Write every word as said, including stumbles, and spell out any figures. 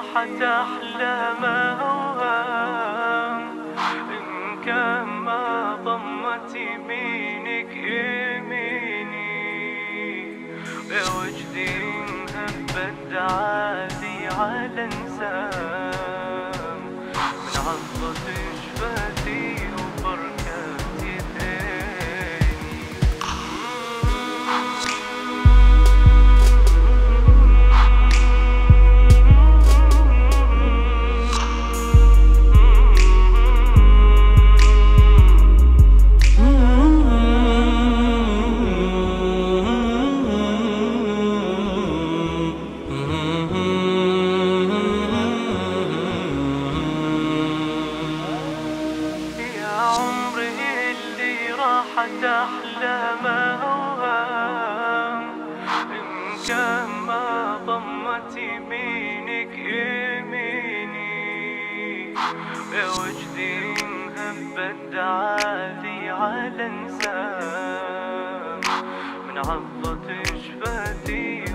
راحت أحلام أوهام، إن كان ما ضمت يمينك يميني، يا وجدي انهبت دعالي على انسام، من عضة شفتي وبركات يديني. راحت أحلام أوهام، إن كان ما ضمت يمينك يميني، يا وجدي انهبت دعالي على انسام، من عضة شفتي